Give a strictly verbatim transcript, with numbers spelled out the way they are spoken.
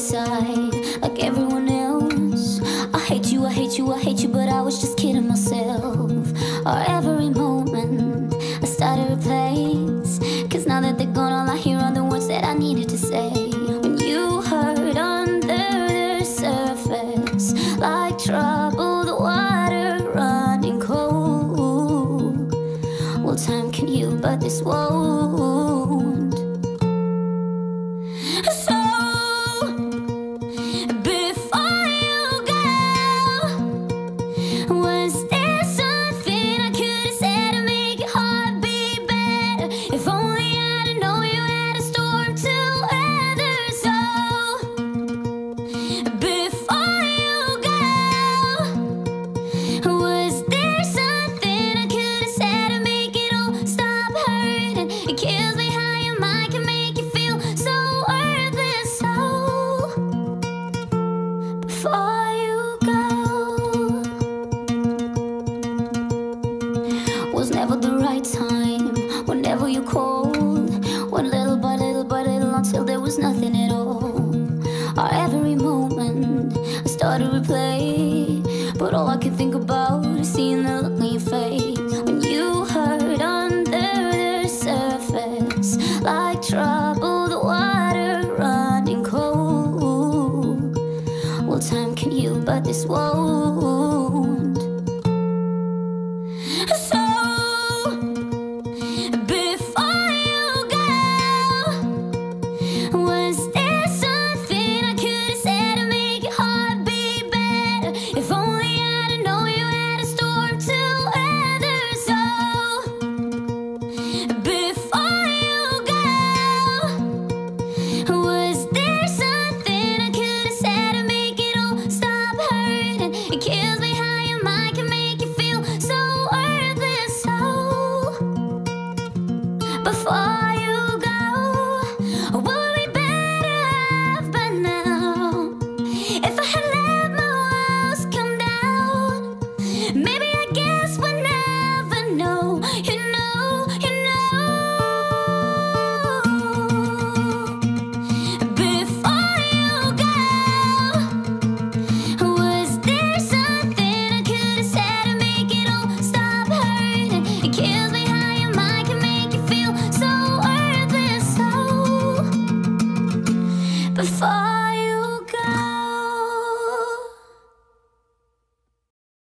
inside like everyone else. I hate you, I hate you, I hate you, but I was just kidding myself. Or every moment I started to replace, cause now that they're gone, all I hear are the words that I needed to say. When you hurt under the surface, like troubled water running cold. Well, time can heal, but this won't. So before you go, was there something I could have said to make your heart beat better? If only I'd known you had a storm to weather. So before you go, was there something I could have said to make it all stop hurting? It kills me how your mind can make you feel so worthless. So before you go, was never the right time. Whenever you called, went little by little by little until there was nothing at all. Or every moment I started to replay, but all I could think about is seeing the look on your face. When you hurt under the surface, like troubled water running cold. Well, time can heal, but this won't. So before you go, was there something I could have said to make your heart beat better? If only I'd known you had a storm to weather. So before you go, was there something I could have said to make it all stop hurting? It kills me how your mind can make you feel so worthless. So before